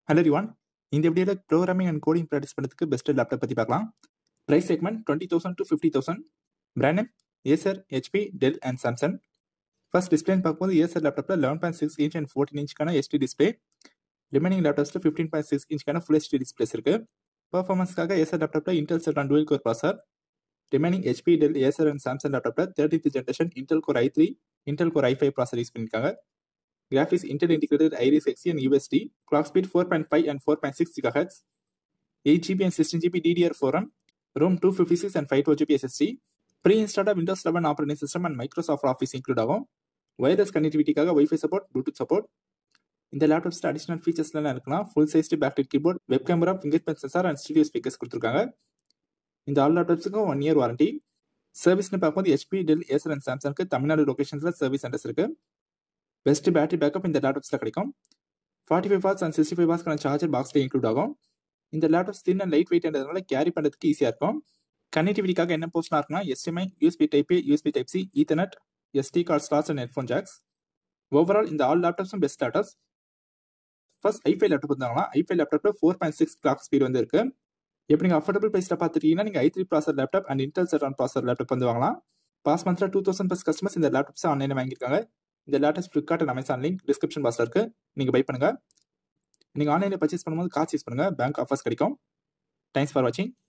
Hello everyone. இந்த வீடியோல programming and coding practice பண்ணுறதுக்கு பெஸ்ட் லேப்டாப் பற்றி பார்க்கலாம். Price segment 20,000 to 50,000. Brand name Acer, HP, Dell and Samsung. First டிஸ்பிளேன்னு பார்க்கும்போது ஏசர் லேப்டாப்பில் 11.6 இன்ச் அண்ட் 14 இன்ச்க்கான HD டிஸ்பிளே. ரிமைனிங் லேப்டாப்ஸில் 15.6 இன்ச்க்கான ஃபுல் HD டிஸ்பிளேஸ் இருக்கு. பர்ஃபார்மன்ஸ்க்காக ஏசர் லேப்டாப்பில் Intel celeron dual core processor. Remaining HP, Dell, Acer and Samsung லேப்டாப்பில் 30th generation Intel core i3, Intel core i5 processor use பண்ணியிருக்காங்க. Graphics Intel integrated Iris Xe and USD, clock speed 4.5 and 4.6 GHz, 8GB and 16GB DDR4 ROM 256 and 512GB SSD, pre-installed Windows 11 operating system and Microsoft Office include ஆகும். Wireless connectivity காக Wi-Fi support, Bluetooth support. இந்த லேப்டாப்ஸ் additional features எல்லாம் இருக்குன்னா full sized backlit keyboard, web camera, fingerprint sensor and stereo speakers கொடுத்திருக்காங்க. இந்த all laptopsக்கு 1 year warranty. சர்வீஸ்னு பார்க்கும்போது HP, Dell, Acer and Samsungக்கு தமிழ்நாடு லொகேஷன்ஸ்ல சர்வீஸ் சென்டர்ஸ் இருக்கு. பெஸ்ட் பேட்டரி பேக்கப் இந்த லேப்டாப்ஸில் கிடைக்கும். 45 வாட்ஸ் அண்ட் 65 வாட்ஸ்க்கான சார்ஜர் பாக்ஸ்ல இன்க்ளூட் ஆகும். இந்த லேப்டாப்ஸ் தின் அண்ட் லைட் வெயிட்ன்றதுனால கேரி பண்ணுறதுக்கு ஈஸியாக இருக்கும். கனெக்டிவிட்டிக்காக என்ன போர்ட்ஸ்லாம் இருக்குன்னா HDMI, USB Type A, USB Type C, Ethernet, SD card slots and headphone jacks. Overall இந்த ஆல் லேப்டாப்ஸும் best laptops. First i5 laptop இருந்தாங்கன்னா i5 லேப்டாப்ல 4.6 கிளாக் ஸ்பீட் வந்து இருக்கு. எப்படி நீங்கள் அஃபோர்டபுள் ப்ரைஸில் பார்த்துட்டீங்கன்னா நீங்கள் i3 processor laptop and Intel celeron processor laptop வந்து வாங்கலாம். பாஸ் மந்த்ல 2000+ கஸ்டமர்ஸ் இந்த லேப்டாப்ஸ் ஆன்லைனில் வாங்கியிருக்காங்க. இந்த latest Flipkart and Amazon link description பாக்ஸ்ல இருக்கு. நீங்க பை பண்ணுங்க. நீங்க ஆன்லைன்ல பர்ச்சேஸ் பண்ணும்போது கார்ட்ஸ் யூஸ் பண்ணுங்க, பேங்க் ஆஃபர்ஸ் கிடைக்கும். தேங்க்ஸ் ஃபார் வாட்சிங்.